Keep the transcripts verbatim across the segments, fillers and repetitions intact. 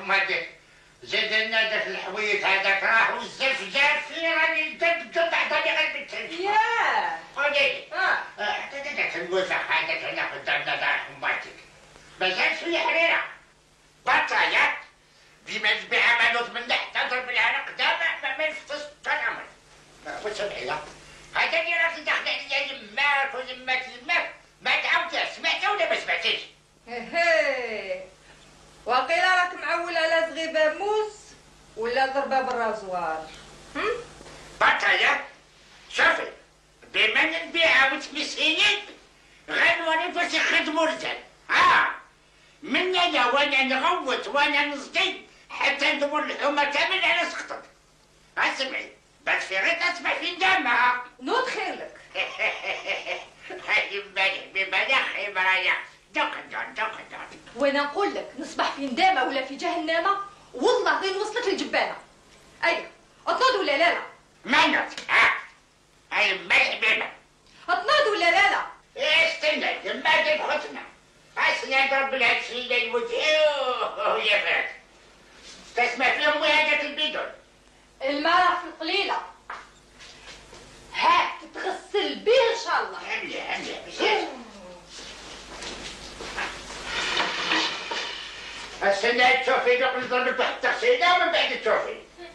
حمادك زاد لنا داك الحويط هذاك راه بزاف جافي راني دب دب عطاني غير بالتلفون. ياه قولي اه حتى داك الوسخ هذاك هنا قدامنا دار حماتك مازال شويه حريره بطايا ديما تبيعها ما نوض منها حتى نضرب لها قدام ما يفطس حتى الامر. وسمعي هذا اللي راك داخل عليا يماك ويماك يماك ما تعاودتش سمعتي ولا ما سمعتيش؟ هيه وقيلا راك معول على زغيبه موس ولا ضربه بالرازوار. بطايا شوفي بما نبيعها وتمسيني غير نوريك واش يخدموا رجال. اه من هنا وانا نغوت وانا نصدي حتى ندور الحومه كامل على سقطك. اسمعي بس في غير تسمع في ندامها نوض خير لك. هاي مالح بمالح يا مرايا دوق الدور دوق الدور. وانا نقول لك نصبح في ندامه ولا في جهنمه والله غير نوصلك للجبانه. اي اطلد ولا لا لا؟ ما نوض ها هاي مالح بما اطلد ولا لا لا؟ استنى ما تبخطنا اسنى نضرب لها الشيء للوجه يا فات تسمع فيهم وهذاك البيدون الماء في القليله ها تتغسل به ان شاء الله. هملة هملة بزاف. استنى تشوفي دوك نضرب تحت التغسيله ومن بعد تشوفي.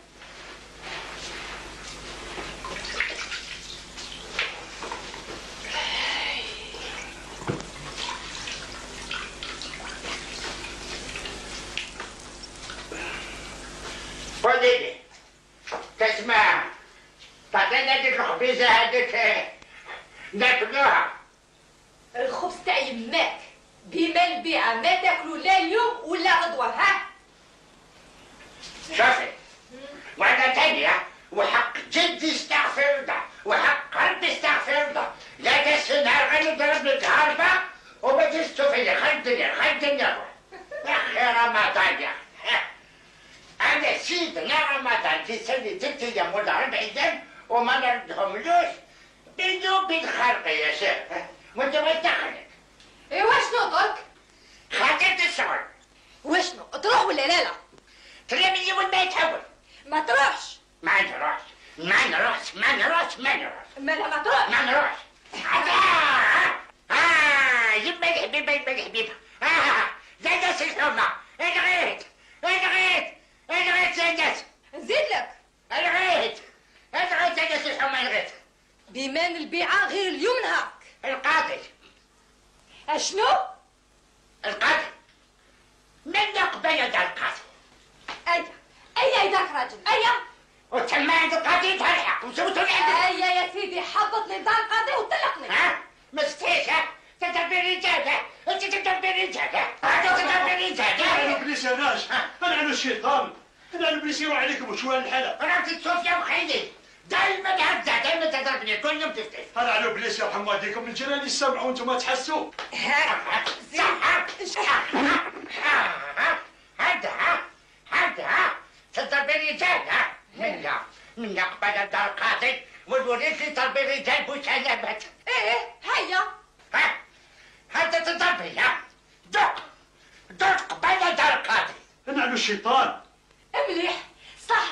قوليلي تسمع تعطينا ديك الخبيزه هذيك ناكلوها. الخبز تاع يماك بما البيعه ما تاكلوا لا اليوم ولا غدوه. ها شوفي وانا تاني وحق جدي استغفر الله وحق قلبي استغفر الله لا داس نهار غنضرب لك هربه وما تجيش تشوفي خير الدنيا خير الدنيا يا اخي رمضان يا اخي. انا سيدنا رمضان تسلي ست ايام ولا اربع ايام وما نردهملوش بيني وبين خلقي يا شيخ وانت ما تدخلك. ايه واشنو درك؟ خاطرت الشغل. واشنو تروح ولا لا لا؟ ترمي ولا يتحول؟ ما تروحش. ما نروحش ما نروحش ما نروحش ما نروحش مالها ما تروح؟ ما نروحش. اه اه يما الحبيبه يما الحبيبه اه زاد الحمى الغيت الغيت الغيت زادت نزيد لك الغيت الغيت زادت الحمى الغيت. بيمان البيعه غير اليوم نهارك. القاضي اشنو؟ القاضي من قبل هذا القاضي. ايا ايا ذاك راجل ايا وتما عند القاضي يظهر الحق وسوتوا لي عندك. ايا يا سيدي حبطني دار القاضي وطلقني. ها مستيش ها تدبر رجاله انت تدبر رجاله انت تدبر رجاله. انا ابليس اناش انا على الشيطان انا ابليس يروح عليكم وشوال الحلا. راك تشوف يا مخيلي دايما هكذا دايما تضربني كل يوم تفتح. انا على ابليس يا حماديكم من جيراني يسمعوا وانتم ما تحسوا. هذا هذا تضرب الرجال منا منا قبل دار القاضي ونوريك لي ضرب الرجال بوش علامات. ايه هيا ها هذا تضرب يا دوق دوق قبل دار القاضي. انا على الشيطان. مليح صح.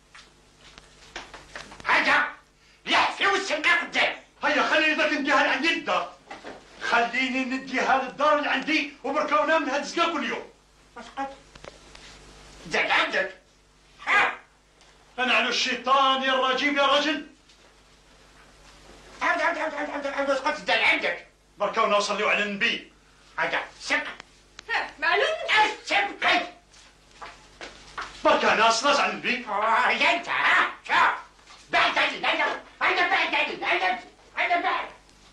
هذا لحفي والسمعة قدام. هيا خليني ذاك نديها لعندي الدار. خليني نديها للدار اللي عندي وبركاونا من هاد الزقا كل يوم. اسقط زاد عندك. ها انا على الشيطان يا الرجيم يا رجل. عند عند عند عند عند اسقط زاد عندك. بركاونا وصلوا على النبي. هذا سبق معلوم السبقي. بركاونا صلات على النبي. اه يا انت ها شوف بعد عندي هذا هذا بعد عندي هذا هذا بعد.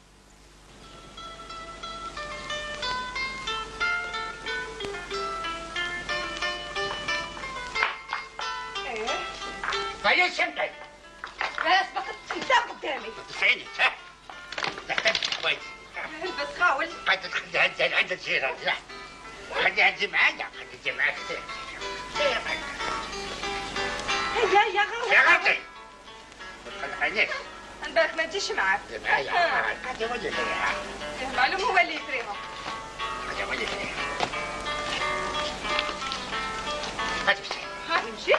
ايه هيا سبقي. لا سبقت انت قدامي. تسعيني ها تحتاج حوايج. البس خاول. قاعد تخلي عند عند الجيران لا خلي عندي معايا خلي عندي معاك. هيا يا غرض يا غلطي خلي عينيك بالك ما تجيش معاك. معايا قاعد يولي فيها. معلوم هو اللي يكرههم. قاعد يولي فيها. خذ ها نمشي.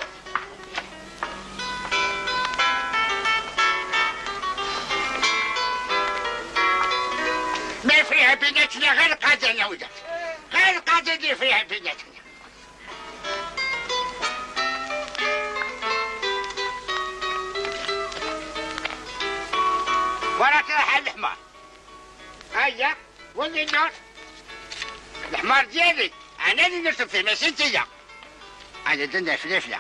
ما فيها بيناتنا غير القاضي انا وياك، غير القاضي اللي فيها بيناتنا. وراك راح الحمار. هيا ولي النور. الحمار ديالي انا اللي نرسم فيه ماشي انتيا. انا درنا فلافله.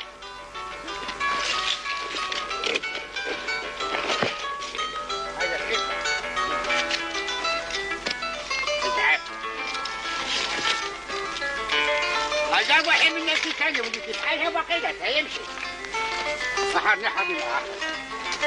هذا فلفله. تتعب. هذا واحد من الناس ثاني وليتي بحالها باقيلاتها يمشي. سحرني حبيبي اخر.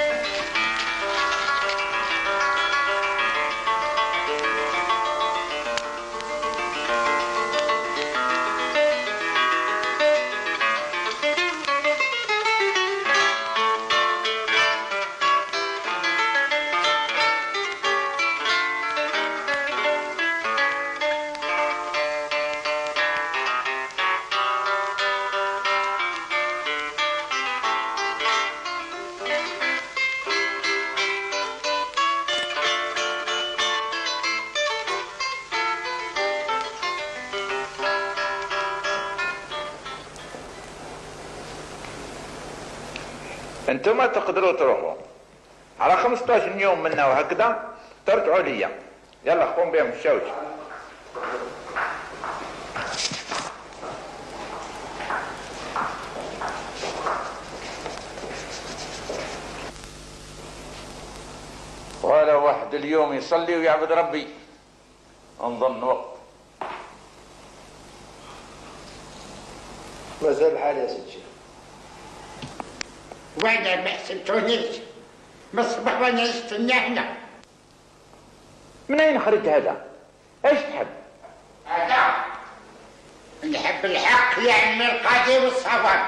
انتم تقدروا تروحوا على خمسطاش يوم منا وهكذا ترجعوا ليا. يلا قوم بهم الشوش. ولا واحد اليوم يصلي ويعبد ربي نظن وقت. مازال الحال يا سيدي. وانا ما حسبتونيش من الصبح وانا نستنى هنا. منين خرج هذا؟ ايش تحب؟ هذا نحب الحق يا عمي القاضي والصواب.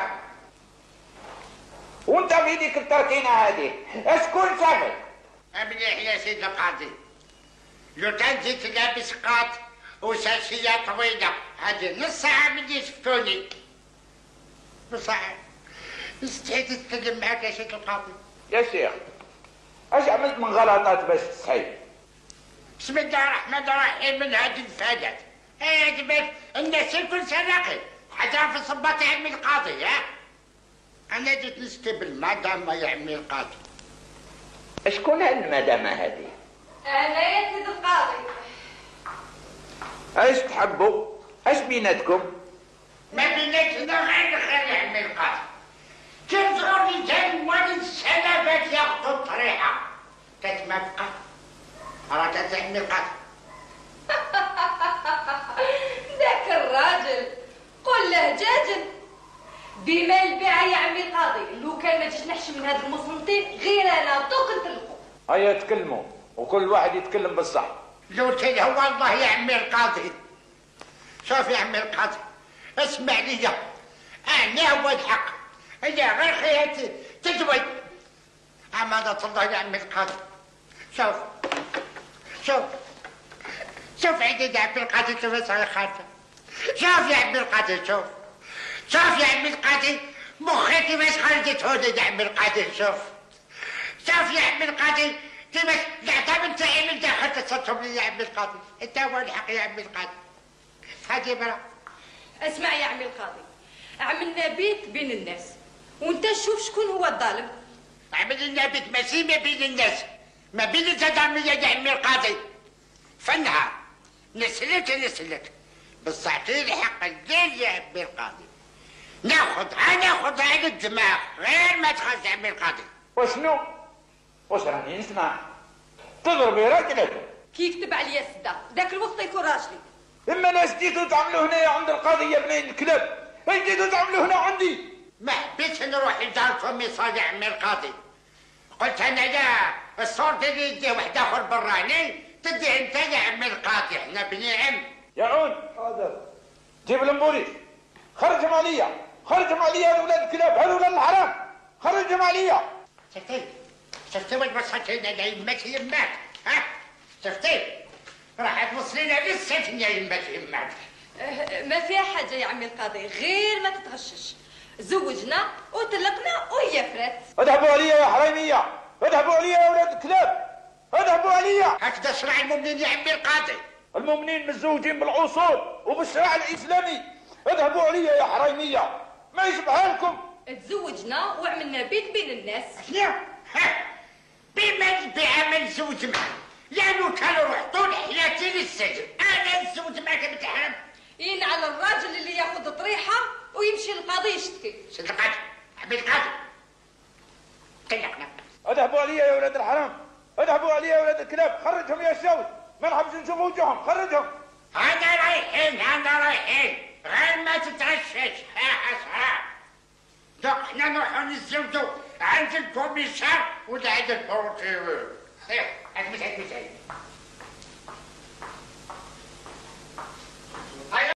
وانت في ديك التركينه هذه اشكون سافر؟ مليح يا سيدي القاضي. لو كان جيت لابس قاط وشاشيه طويله هذه نص ساعه ملي شفتوني. نص ساعه. استعيد اتكلم معك يا سيدي القاضي. يا شيخ اش عملت من غلطات باش تصحي؟ بسم الله الرحمن الرحيم. من هذه الفادات هذه بس الناس الكل سرقي حتى في صباط يا عمي القاضي. ها انا جيت نستقبل مدام يا عمي القاضي. شكون هالمدامة هذه؟ انا يا سيد القاضي. ايش تحبوا؟ ايش بيناتكم؟ ما بيناتنا غير الخير يا عمي القاضي. كيرجعوا رجال ولد السلامات ياخذوا الطريحه تسمى بقى. راك يا عمي القاضي. ذاك الراجل قل له جاجل بما البيعه يا عمي القاضي. لو كان ما جيش نحشم من هاد المصنطين غير انا دوك نطلقوا. هيا تكلموا وكل واحد يتكلم بالصح. لو تلهى والله يا عمي القاضي. شوف يا عمي القاضي اسمع لي. انا هو الحق هي غير خياتي تزوج. أمانة الله يا عمي القاضي. شوف شوف شوف عندي يا عمي القاضي كيف صاير خارجة. شوف يا عمي القاضي شوف شوف يا عمي القاضي مخي كيفاش خرجت هون يا عمي القاضي. شوف شوف يا عمي القاضي كيفاش العتاب نتاعي من داخل تصدهم لي يا عمي القاضي. انت هو الحق يا عمي القاضي. هذه مرة. اسمع يا عمي القاضي عملنا بيت بين الناس وانت شوف شكون هو الظالم. عملنا بيت ماشي ما بين الناس ما بين الجدرمية يا عمي القاضي. فنها نسلك نسلك بس اعطيني حق الليل يا عمي القاضي. ناخذها ناخذها على الدماغ غير ما تخاف يا عمي القاضي. وشنو؟ واش راني نسمع؟ تضربي راجلك. كيف تبع لي السدا ذاك الوقت يكون راجلي. اما ناس جيتوا تعملوا هنا عند القاضي يا بنين الكلاب. ايش جيتوا تعملوا هنا عندي؟ ما حبيتش نروح لداركم يصالح عمي القاضي. قلت انا لا الصوت اللي يديه واحد اخر براني تديه انت يا عمي القاضي. احنا بني عم. يا عود حاضر. جيب الامبوليس خرجهم عليا خرجهم عليا هذول ولاد الكلاب هذول ولاد الحرام خرجهم عليا. شفتي شفتي وين وصلتينا ليمك يماك. ها شفتي راح توصلينا للسجن يا يمك يماك. أه، ما فيها حاجه يا عمي القاضي، غير ما تتغشش. زوجنا وطلقنا وهي فرات. اذهبوا عليا يا حريميه، اذهبوا عليا يا ولاد الكلاب، اذهبوا عليا. هكذا شرع المؤمنين يا عمي القاضي. المؤمنين متزوجين بالاصول وبالشرع الاسلامي. اذهبوا عليا يا حريميه، ما يشبه لكم. تزوجنا وعملنا بيت بين الناس. شنو؟ بما بعمل زوج معك، يعني كانوا رحتوا حياتي للسجن، انا نزوج معك بنت حرام. ينعل الراجل اللي ياخذ طريحه ويمشي للقاضي يشتكي. صدقات عبد القادر طلقنا. اذهبوا عليا يا ولاد الحرام، اذهبوا عليا يا ولاد الكلاب، خرجهم يا الشوز، ما نحبش نشوف وجوههم، خرجهم. انا رايحين انا رايحين غير ما تتغشش. ها حسرة دوك حنا نروحو نتزوجو عند الكوميسار ولا عند البروكيور. هاك مش هاك مش هاك